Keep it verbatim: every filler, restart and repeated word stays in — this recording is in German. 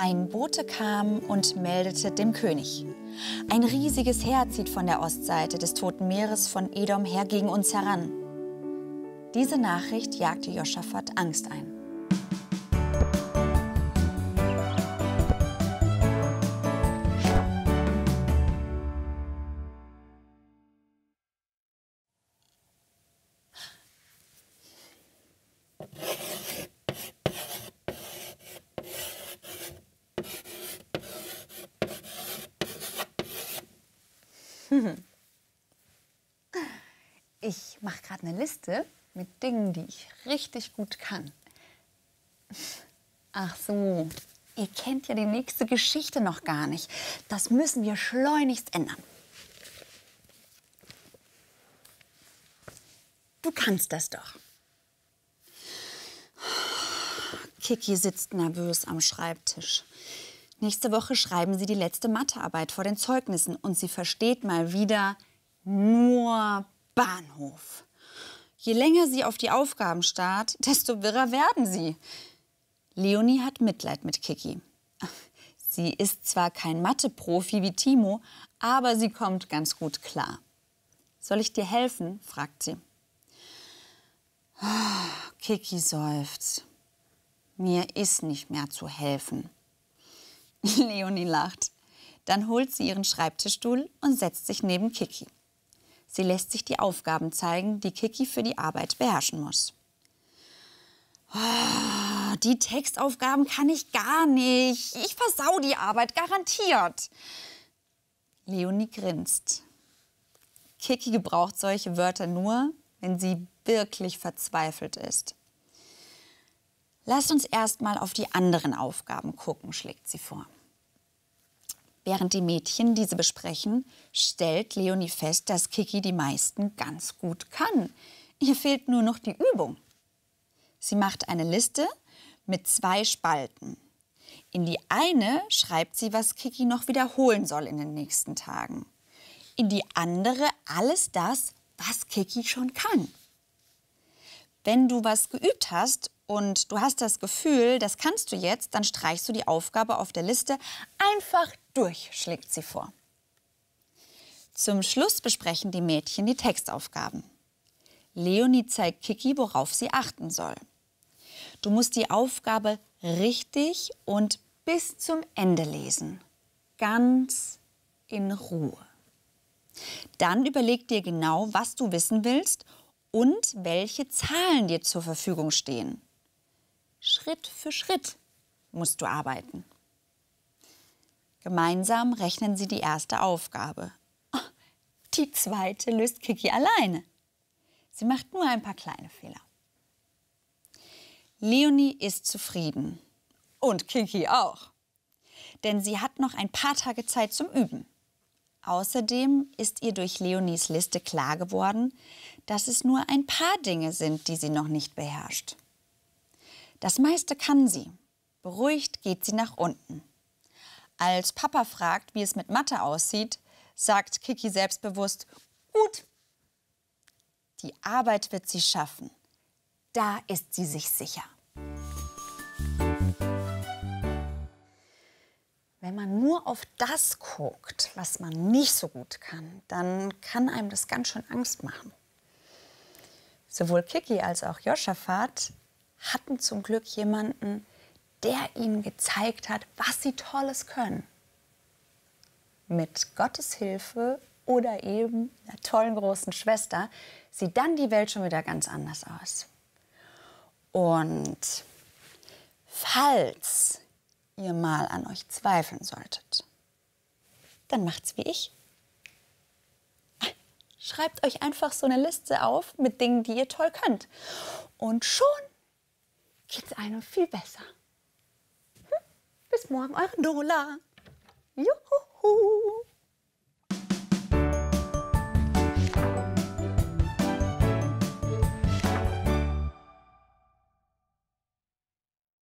Ein Bote kam und meldete dem König: Ein riesiges Heer zieht von der Ostseite des Toten Meeres von Edom her gegen uns heran. Diese Nachricht jagte Joschafat Angst ein. Ich mache gerade eine Liste mit Dingen, die ich richtig gut kann. Ach so, ihr kennt ja die nächste Geschichte noch gar nicht. Das müssen wir schleunigst ändern. Du kannst das doch. Kiki sitzt nervös am Schreibtisch. Nächste Woche schreiben sie die letzte Mathearbeit vor den Zeugnissen und sie versteht mal wieder nur Bahnhof. Je länger sie auf die Aufgaben starrt, desto wirrer werden sie. Leonie hat Mitleid mit Kiki. Sie ist zwar kein Mathe-Profi wie Timo, aber sie kommt ganz gut klar. Soll ich dir helfen? Fragt sie. Kiki seufzt. Mir ist nicht mehr zu helfen. Leonie lacht. Dann holt sie ihren Schreibtischstuhl und setzt sich neben Kiki. Sie lässt sich die Aufgaben zeigen, die Kiki für die Arbeit beherrschen muss. Oh, die Textaufgaben kann ich gar nicht. Ich versau die Arbeit, garantiert. Leonie grinst. Kiki gebraucht solche Wörter nur, wenn sie wirklich verzweifelt ist. Lass uns erst mal auf die anderen Aufgaben gucken, schlägt sie vor. Während die Mädchen diese besprechen, stellt Leonie fest, dass Kiki die meisten ganz gut kann. Ihr fehlt nur noch die Übung. Sie macht eine Liste mit zwei Spalten. In die eine schreibt sie, was Kiki noch wiederholen soll in den nächsten Tagen. In die andere alles das, was Kiki schon kann. Wenn du was geübt hast und du hast das Gefühl, das kannst du jetzt, dann streichst du die Aufgabe auf der Liste einfach durch, schlägt sie vor. Zum Schluss besprechen die Mädchen die Textaufgaben. Leonie zeigt Kiki, worauf sie achten soll. Du musst die Aufgabe richtig und bis zum Ende lesen. Ganz in Ruhe. Dann überleg dir genau, was du wissen willst und welche Zahlen dir zur Verfügung stehen. Schritt für Schritt musst du arbeiten. Gemeinsam rechnen sie die erste Aufgabe. Die zweite löst Kiki alleine. Sie macht nur ein paar kleine Fehler. Leonie ist zufrieden. Und Kiki auch. Denn sie hat noch ein paar Tage Zeit zum Üben. Außerdem ist ihr durch Leonies Liste klar geworden, dass es nur ein paar Dinge sind, die sie noch nicht beherrscht. Das meiste kann sie. Beruhigt geht sie nach unten. Als Papa fragt, wie es mit Mathe aussieht, sagt Kiki selbstbewusst: Gut. Die Arbeit wird sie schaffen. Da ist sie sich sicher. Wenn man nur auf das guckt, was man nicht so gut kann, dann kann einem das ganz schön Angst machen. Sowohl Kiki als auch Joschafat hatten zum Glück jemanden, der ihnen gezeigt hat, was sie Tolles können. Mit Gottes Hilfe oder eben einer tollen großen Schwester sieht dann die Welt schon wieder ganz anders aus. Und falls ihr mal an euch zweifeln solltet, dann macht's wie ich. Schreibt euch einfach so eine Liste auf mit Dingen, die ihr toll könnt. Und schon geht's einem viel besser. Hm? Bis morgen, eure Nola. Juhu.